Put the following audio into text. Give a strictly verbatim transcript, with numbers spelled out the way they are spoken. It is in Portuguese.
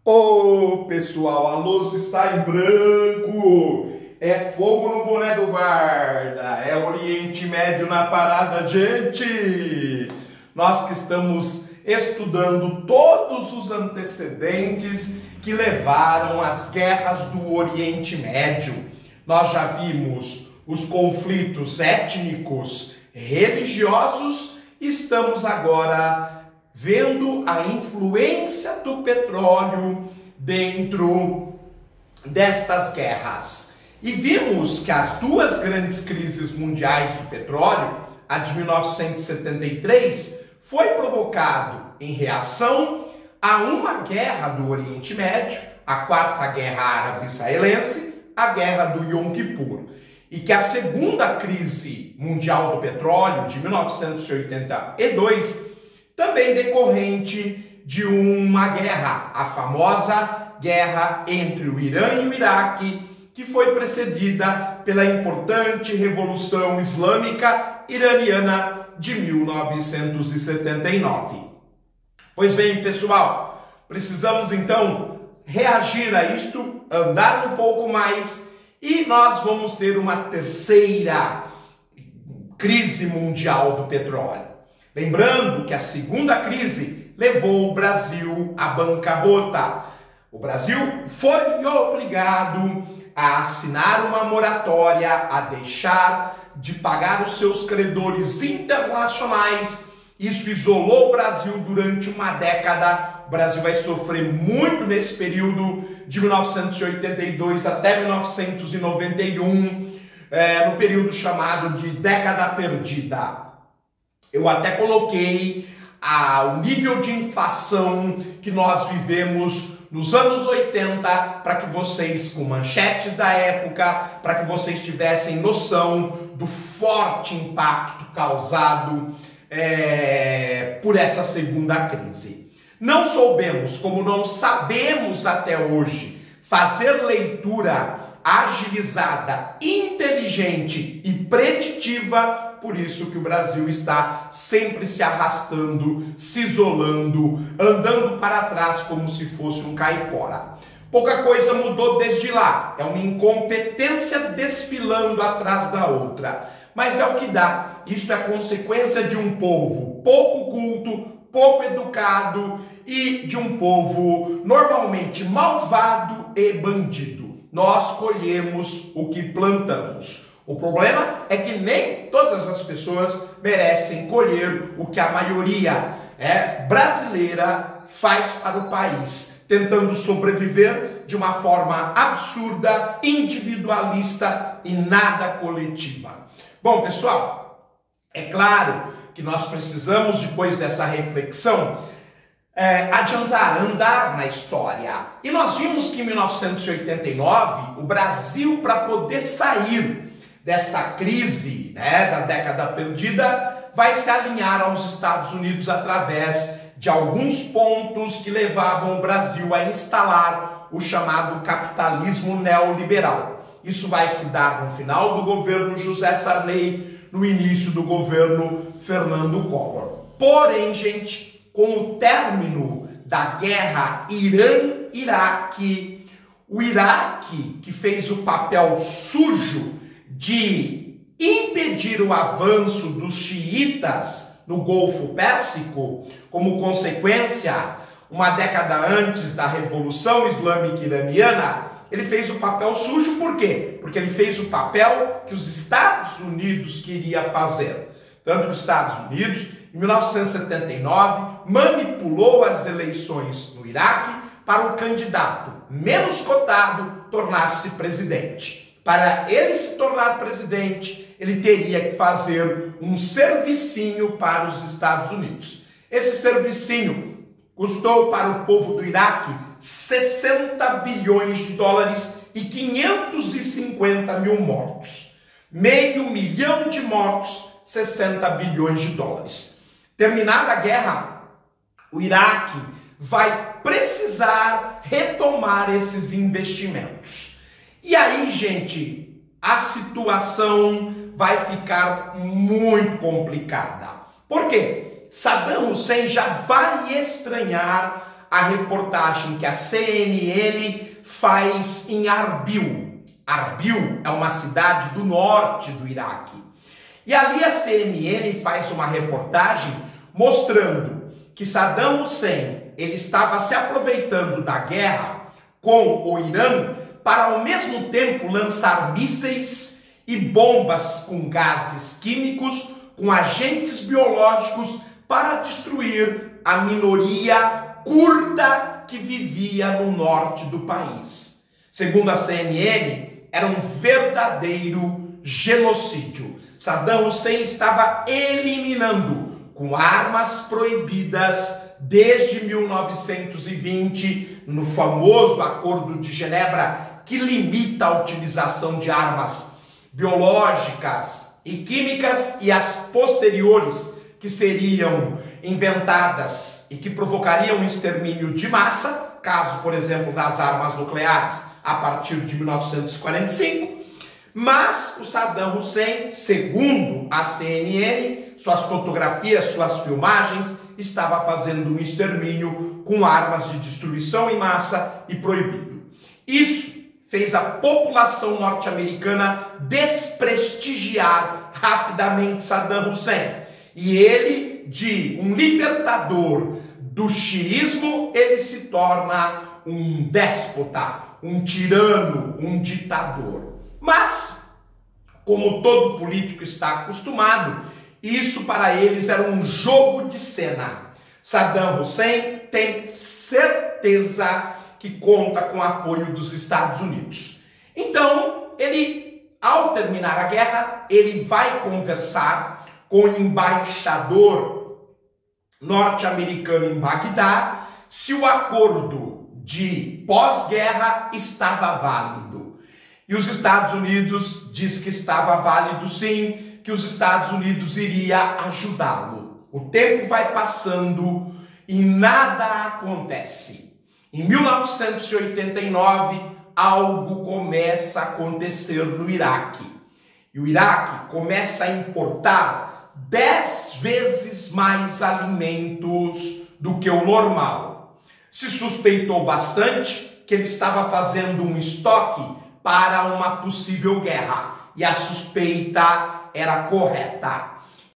Ô pessoal, a luz está em branco, é fogo no boné do guarda, é Oriente Médio na parada, gente! Nós que estamos estudando todos os antecedentes que levaram às guerras do Oriente Médio. Nós já vimos os conflitos étnicos, religiosos, e estamos agora vendo a influência do petróleo dentro destas guerras. E vimos que as duas grandes crises mundiais do petróleo, a de mil novecentos e setenta e três, foi provocado em reação a uma guerra do Oriente Médio, a Quarta Guerra Árabe-Israelense, a Guerra do Yom Kippur. E que a segunda crise mundial do petróleo, de mil novecentos e oitenta e dois, também decorrente de uma guerra, a famosa guerra entre o Irã e o Iraque, que foi precedida pela importante Revolução Islâmica Iraniana de mil novecentos e setenta e nove. Pois bem, pessoal, precisamos então reagir a isto, andar um pouco mais, e nós vamos ter uma terceira crise mundial do petróleo. Lembrando que a segunda crise levou o Brasil à bancarrota. O Brasil foi obrigado a assinar uma moratória, a deixar de pagar os seus credores internacionais. Isso isolou o Brasil durante uma década. O Brasil vai sofrer muito nesse período de mil novecentos e oitenta e dois até mil novecentos e noventa e um, é, no período chamado de década perdida. Eu até coloquei ah, o nível de inflação que nós vivemos nos anos oitenta, para que vocês, com manchetes da época, para que vocês tivessem noção do forte impacto causado é, por essa segunda crise. Não soubemos, como não sabemos até hoje, fazer leitura agilizada, inteligente e preditiva. Por isso que o Brasil está sempre se arrastando, se isolando, andando para trás como se fosse um caipora. Pouca coisa mudou desde lá. É uma incompetência desfilando atrás da outra. Mas é o que dá. Isso é consequência de um povo pouco culto, pouco educado e de um povo normalmente malvado e bandido. Nós colhemos o que plantamos. O problema é que nem todas as pessoas merecem colher o que a maioria é, brasileira faz para o país, tentando sobreviver de uma forma absurda, individualista e nada coletiva. Bom, pessoal, é claro que nós precisamos, depois dessa reflexão, É, adiantar, andar na história. E nós vimos que em mil novecentos e oitenta e nove, o Brasil, para poder sair desta crise, né, da década perdida, vai se alinhar aos Estados Unidos através de alguns pontos que levavam o Brasil a instalar o chamado capitalismo neoliberal. Isso vai se dar no final do governo José Sarney, no início do governo Fernando Collor. Porém, gente, com o término da guerra Irã-Iraque, o Iraque, que fez o papel sujo de impedir o avanço dos xiitas no Golfo Pérsico, como consequência, uma década antes da Revolução Islâmica Iraniana, ele fez o papel sujo. Por quê? Porque ele fez o papel que os Estados Unidos queria fazer. Tanto que os Estados Unidos, em mil novecentos e setenta e nove, manipulou as eleições no Iraque para o candidato menos cotado tornar-se presidente. Para ele se tornar presidente, ele teria que fazer um servicinho para os Estados Unidos. Esse servicinho custou para o povo do Iraque sessenta bilhões de dólares e quinhentos e cinquenta mil mortos. Meio milhão de mortos, sessenta bilhões de dólares. Terminada a guerra, o Iraque vai precisar retomar esses investimentos. E aí, gente, a situação vai ficar muito complicada. Por quê? Saddam Hussein já vai estranhar a reportagem que a C N N faz em Arbil. Arbil é uma cidade do norte do Iraque. E ali a C N N faz uma reportagem mostrando que Saddam Hussein ele estava se aproveitando da guerra com o Irã para ao mesmo tempo lançar mísseis e bombas com gases químicos, com agentes biológicos para destruir a minoria curda que vivia no norte do país. Segundo a C N N, era um verdadeiro genocídio. Saddam Hussein estava eliminando com armas proibidas desde mil novecentos e vinte, no famoso Acordo de Genebra, que limita a utilização de armas biológicas e químicas, e as posteriores que seriam inventadas e que provocariam um extermínio de massa, caso, por exemplo, das armas nucleares, a partir de mil novecentos e quarenta e cinco. Mas o Saddam Hussein, segundo a C N N, suas fotografias, suas filmagens, estava fazendo um extermínio com armas de destruição em massa e proibido. Isso fez a população norte-americana desprestigiar rapidamente Saddam Hussein. E ele, de um libertador do xiismo, ele se torna um déspota, um tirano, um ditador. Mas, como todo político está acostumado, isso para eles era um jogo de cena. Saddam Hussein tem certeza que conta com o apoio dos Estados Unidos. Então, ele, ao terminar a guerra, ele vai conversar com o embaixador norte-americano em Bagdá se o acordo de pós-guerra estava válido. E os Estados Unidos diz que estava válido sim, que os Estados Unidos iria ajudá-lo. O tempo vai passando e nada acontece. Em mil novecentos e oitenta e nove, algo começa a acontecer no Iraque. E o Iraque começa a importar dez vezes mais alimentos do que o normal. Se suspeitou bastante que ele estava fazendo um estoque para uma possível guerra. E a suspeita era correta.